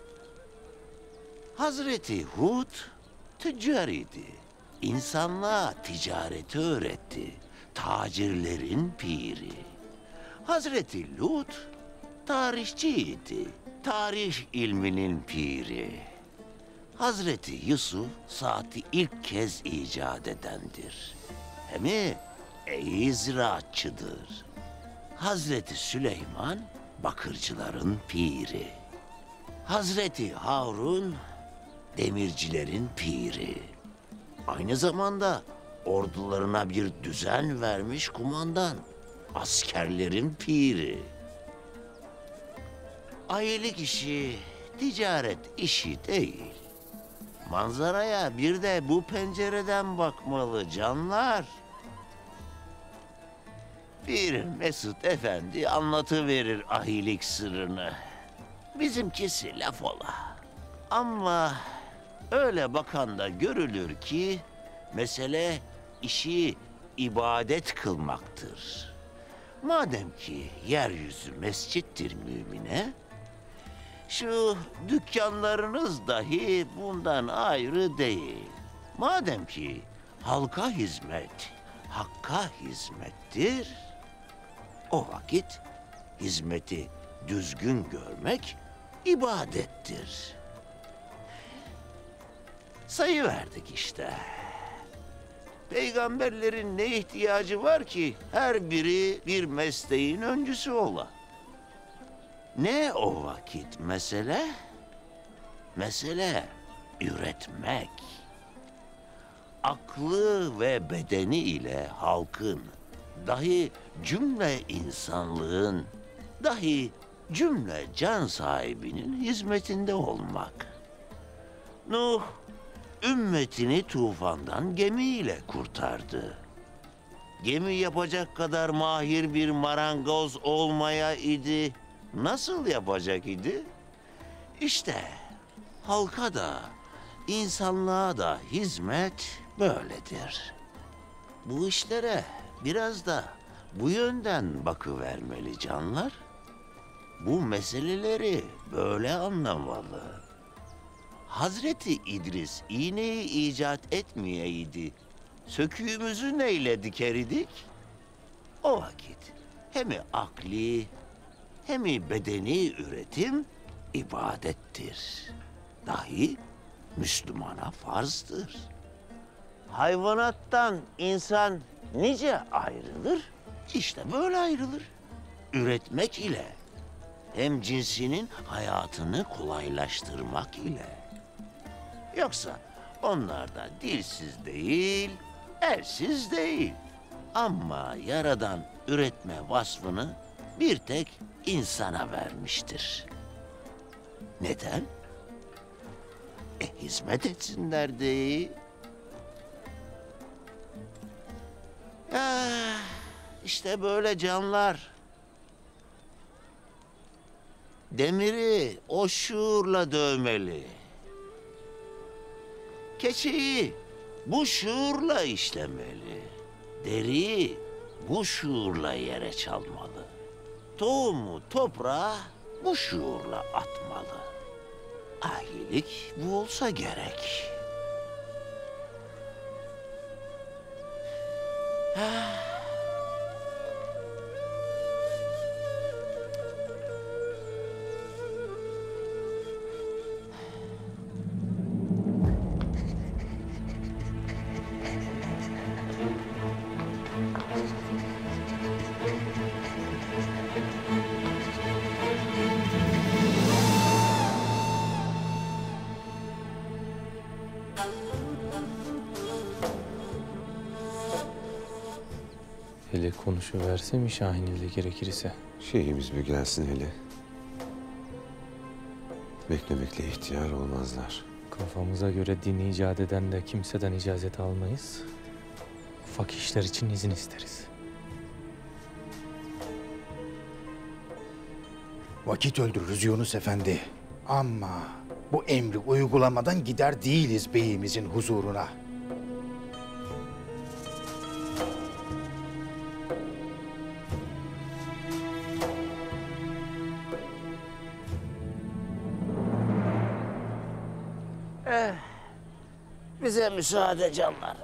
Hazreti Hud tüccar idi. İnsanlığa ticareti öğretti. Tacirlerin piri. Hazreti Lut tarihçiydi. Tarih ilminin piri. Hazreti Yusuf saati ilk kez icat edendir. Hem iyi ziraatçıdır. Hazreti Süleyman bakırcıların piri. Hazreti Harun demircilerin piri. Aynı zamanda ordularına bir düzen vermiş kumandan. Askerlerin piri. Ailelik işi, ticaret işi değil. Manzaraya bir de bu pencereden bakmalı canlar. Bir Mesut Efendi anlatıverir ahilik sırrını. Bizimkisi laf ola. Ama öyle bakan da görülür ki mesele işi ibadet kılmaktır. Madem ki yeryüzü mescittir mümine, şu dükkanlarınız dahi bundan ayrı değil. Madem ki halka hizmet, hakka hizmettir, o vakit hizmeti düzgün görmek ibadettir. Sayıverdik işte. Peygamberlerin ne ihtiyacı var ki her biri bir mesleğin öncüsü ola? Ne o vakit mesele? Mesele üretmek. Aklı ve bedeni ile halkın, dahi cümle insanlığın, dahi cümle can sahibinin hizmetinde olmak. Nuh, ümmetini tufandan gemiyle kurtardı. Gemi yapacak kadar mahir bir marangoz olmaya idi. Nasıl yapacak idi? İşte halka da, insanlığa da hizmet böyledir. Bu işlere biraz da bu yönden bakıvermeli canlar. bu meseleleri böyle anlamalı. Hazreti İdris iğneyi icat etmeyeydi. Söküğümüzü neyle dikeridik? O vakit hem akli hem bedeni üretim ibadettir. Dahi Müslümana farzdır. Hayvanattan insan nice ayrılır? İşte böyle ayrılır. Üretmek ile hem cinsinin hayatını kolaylaştırmak ile. Yoksa onlar da dilsiz değil, elsiz değil. Ama Yaradan üretme vasfını bir tek insana vermiştir. Neden? Hizmet etsinler diye. İşte böyle canlar. Demiri o şuurla dövmeli. Keçiyi bu şuurla işlemeli. Deriyi bu şuurla yere çalmalı. Tohumu toprağa bu şuurla atmalı. Ahilik bu olsa gerek. Hele konuşuverse mi Şahin ile gerekirse? Şeyhimiz bir gelsin hele. Beklemekle ihtiyar olmazlar. Kafamıza göre din icat eden de kimseden icazet almayız. Ufak işler için izin isteriz. Vakit öldürürüz Yunus Efendi. Ama bu emri uygulamadan gider değiliz beyimizin huzuruna. Bize müsaade canlar.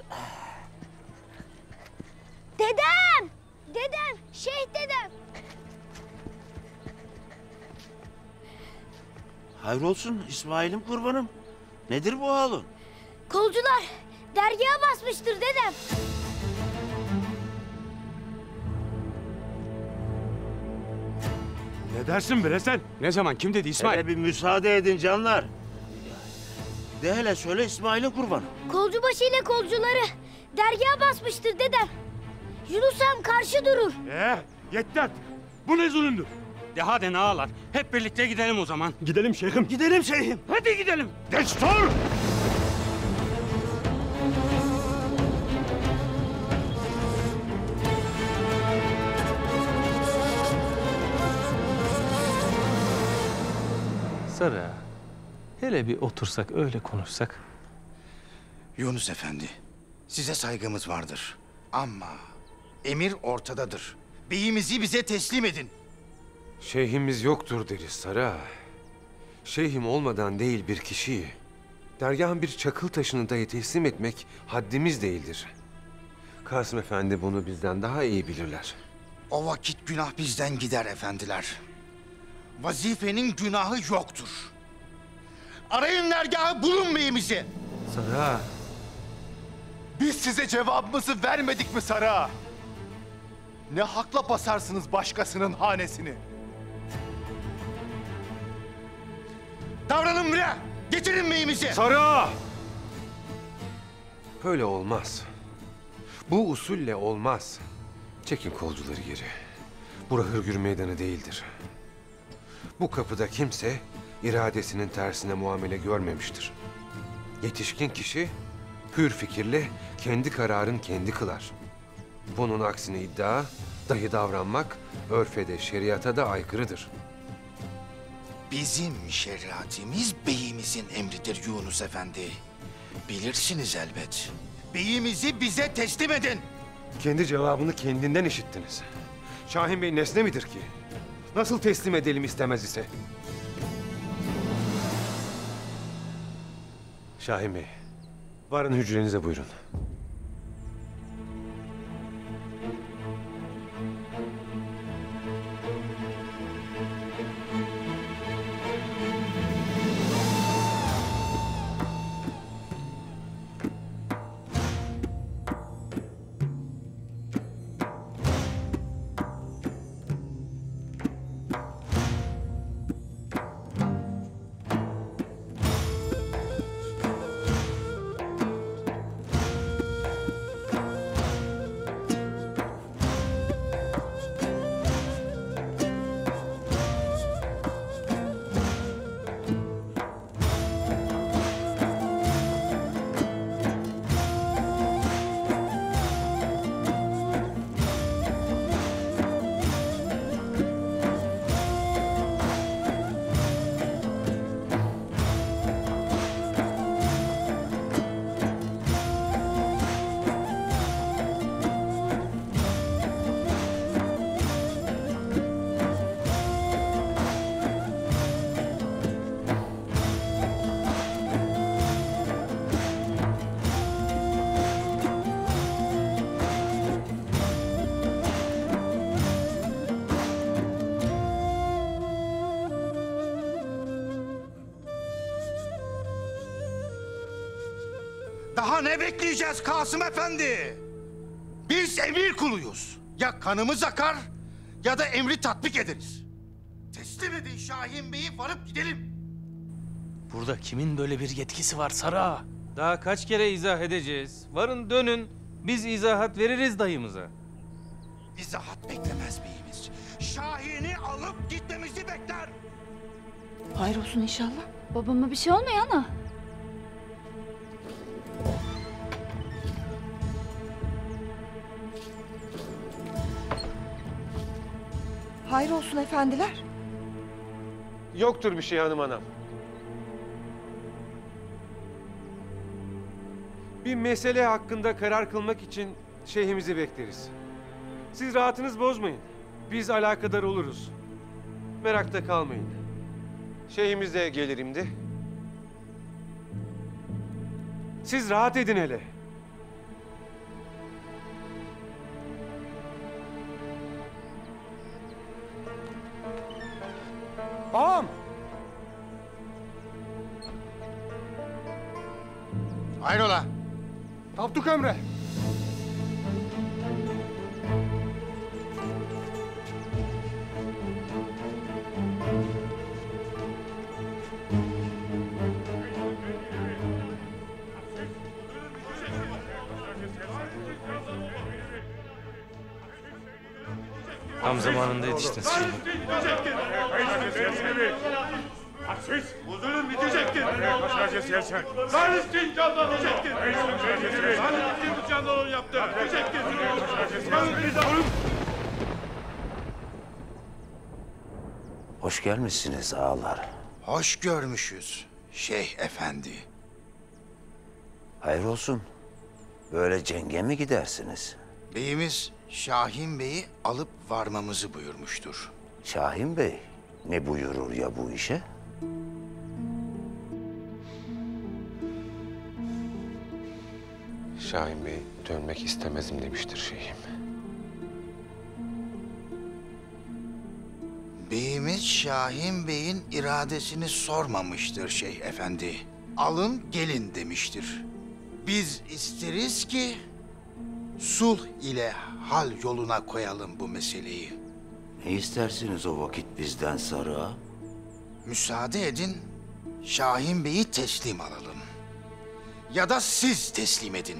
Dedem! Dedem! Şeyh dedem! Hayrolsun İsmail'im kurbanım. Nedir bu halin? Kolcular dergaha basmıştır dedem. Ne dersin bre sen? Ne zaman? Kim dedi İsmail? Hele bir müsaade edin canlar. De hele söyle İsmail'in kurbanı. Kolcubaşı ile kolcuları dergaha basmıştır dedem. Yunus hem karşı durur. Yetti artık. Bu ne zulümdür? De hadi ağalar. Hep birlikte gidelim o zaman. Gidelim şeyhim. Gidelim şeyhim. Hadi gidelim. Destur! Sarı, hele bir otursak öyle konuşsak. Yunus Efendi, size saygımız vardır. Ama emir ortadadır. Beyimizi bize teslim edin. Şeyhimiz yoktur deriz Sarı Ağa. Şeyhim olmadan değil bir kişiyi, dergahın bir çakıl taşını dahi teslim etmek haddimiz değildir. Kasım Efendi bunu bizden daha iyi bilirler. O vakit günah bizden gider efendiler. Vazifenin günahı yoktur. Arayın dergahı, bulun beyimizi. Sarı Ağa. Biz size cevabımızı vermedik mi Sarı Ağa? Ne hakla basarsınız başkasının hanesini? Davranın bile! Getirin beyimizi! Sarı Ağa! Böyle olmaz. Bu usulle olmaz. Çekin kolcuları geri. Bura Hırgür Meydanı değildir. Bu kapıda kimse iradesinin tersine muamele görmemiştir. Yetişkin kişi hür fikirle kendi kararın kendi kılar. Bunun aksine iddia, dahi davranmak örfe de şeriata da aykırıdır. Bizim şeriatimiz beyimizin emridir Yunus Efendi. Bilirsiniz elbet. Beyimizi bize teslim edin. Kendi cevabını kendinden işittiniz. Şahin Bey nesne midir ki? Nasıl teslim edelim istemez ise? Şahin Bey, varın hücrenize buyurun. Daha ne bekleyeceğiz Kasım Efendi? Biz emir kuluyuz. Ya kanımız akar ya da emri tatbik ederiz. Teslim edin Şahin Bey'i, varıp gidelim. Burada kimin böyle bir yetkisi var Sarı Ağa? Daha kaç kere izah edeceğiz? Varın dönün, biz izahat veririz dayımıza. İzahat beklemez beyimiz. Şahin'i alıp gitmemizi bekler. Hayır olsun inşallah. Babama bir şey olmuyor ana. Hayır olsun efendiler. Yoktur bir şey hanım anam. Bir mesele hakkında karar kılmak için şeyhimizi bekleriz. Siz rahatınız bozmayın. Biz alakadar oluruz. Merakta kalmayın. Şeyhimiz de gelir imdi. Siz rahat edin hele. Ağam! Hayrola? Abdük Emre! Tam zamanında yetiştiniz şeyhim. Siz bu zulüm bitecektir. Zalim candan olacaktır. Zalim bu candan yaptı. Bitecektir. Hoş gelmişsiniz ağalar. Hoş görmüşüz Şeyh Efendi. Hayır olsun. Böyle cenge mi gidersiniz? Beyimiz Şahin Bey'i alıp varmamızı buyurmuştur. Şahin Bey ne buyurur ya bu işe? Şahin Bey dönmek istemezim demiştir şeyhim. Beyimiz Şahin Bey'in iradesini sormamıştır Şeyh Efendi. Alın gelin demiştir. Biz isteriz ki sulh ile hal yoluna koyalım bu meseleyi. Ne istersiniz o vakit bizden Sarı Ağa? Müsaade edin, Şahin Bey'i teslim alalım. Ya da siz teslim edin.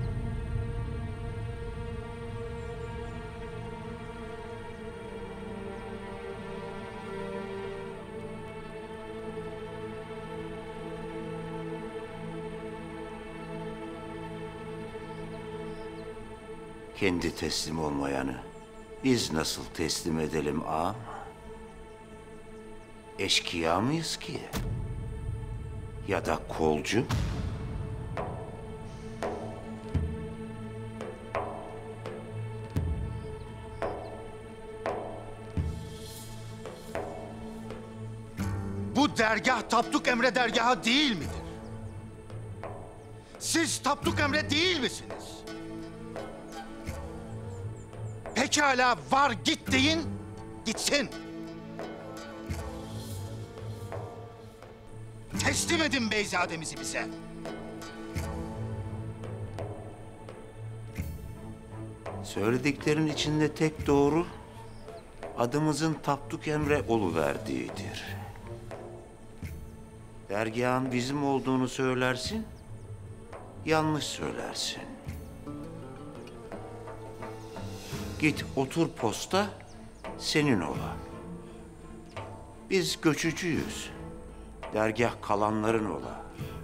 Kendi teslim olmayanı biz nasıl teslim edelim ağam? Eşkıya mıyız ki? Ya da kolcu? Bu dergah Tapduk Emre dergahı değil midir? Siz Tapduk Emre değil misiniz? Pekala var git deyin, gitsin. Teslim edin beyzademizi bize. Söylediklerin içinde tek doğru adımızın Tapduk Emre oluverdiğidir. Dergahın bizim olduğunu söylersin, yanlış söylersin. Git otur posta, senin ola. Biz göçücüyüz. Dergah kalanların ola.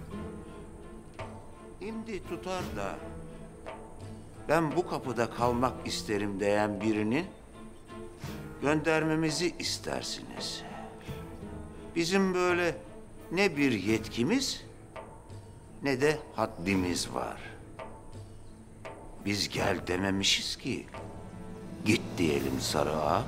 Şimdi tutar da ben bu kapıda kalmak isterim diyen birini göndermemizi istersiniz. Bizim böyle ne bir yetkimiz ne de haddimiz var. Biz gel dememişiz ki git diyelim Sarı Ağam.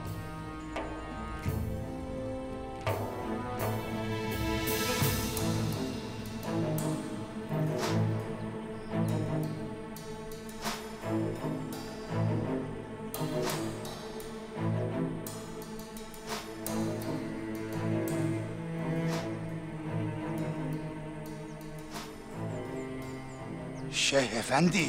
Şeyh Efendi,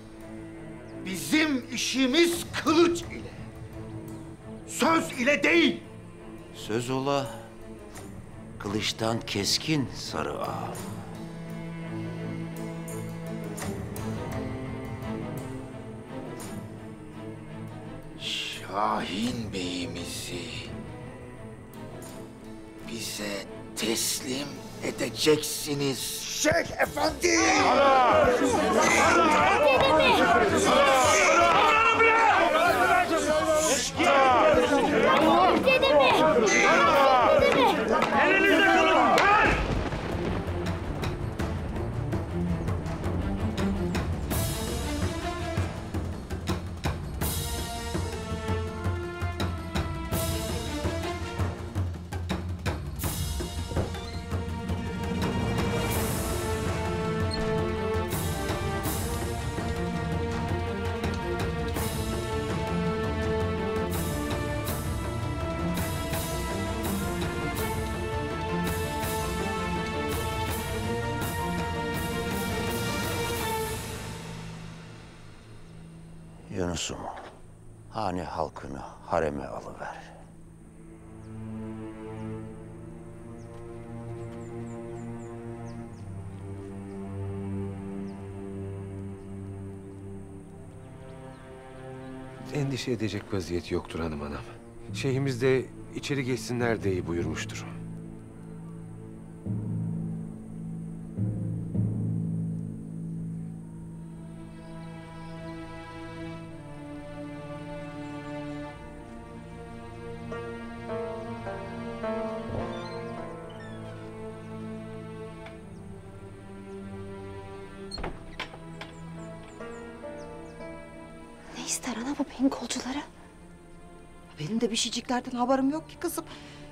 bizim işimiz kılıç ile, söz ile değil. Söz ola kılıçtan keskin Sarı Ağam. Şahin Bey'imizi bize teslim edeceksiniz Şeyh Efendi. Yunus'um, hane halkını hareme alıver. Endişe edecek vaziyet yoktur hanım anam. Şeyhimiz de içeri geçsinler diye buyurmuştur. Ne ister ana bu beyin kolcuları? Benim de bir şeyciklerden haberim yok ki kızım.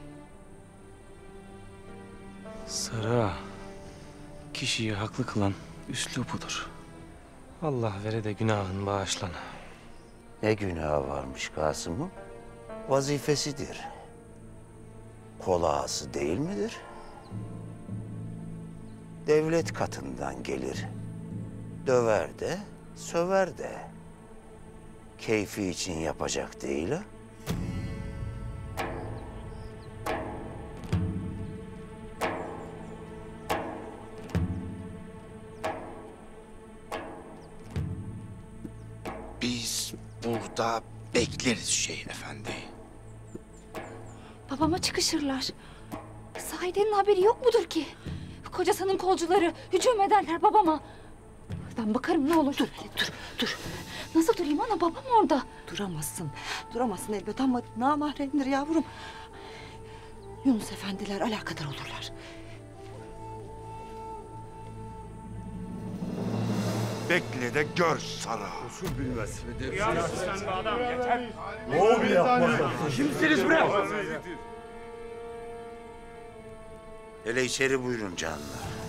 Sarı Ağa, kişiyi haklı kılan üslubudur. Allah vere de günahın bağışlana. Ne günahı varmış Kasım'ın? Vazifesidir. Kol ağası değil midir? Devlet katından gelir. Döver de, söver de. Keyfi için yapacak değil ha? Biz burada bekleriz Şeyh Efendi. Babama çıkışırlar. Sahide'nin haberi yok mudur ki? Kocasının kolcuları hücum ederler babama. Ben bakarım ne olur. Dur. Nasıl durayım ana, babam orada. Duramazsın elbet ama namahremdir yavrum. Yunus efendiler alakadar olurlar. Bekle de gör Sarı Ağa. Usul bilmez. Sen bu adam yeter. Ne oluyor yapma? Kimsiniz bre? Hele içeri buyurun canlar.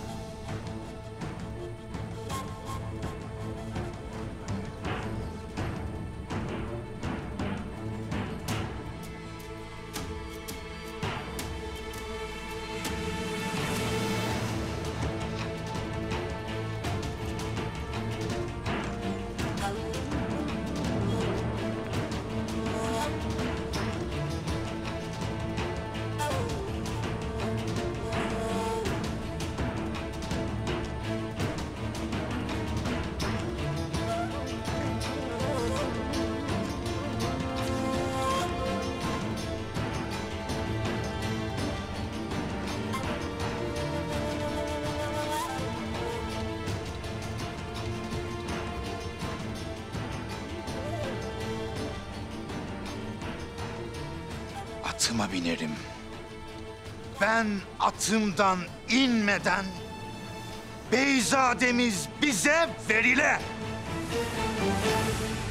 Atıma binerim. Ben atımdan inmeden Beyzademiz bize verile.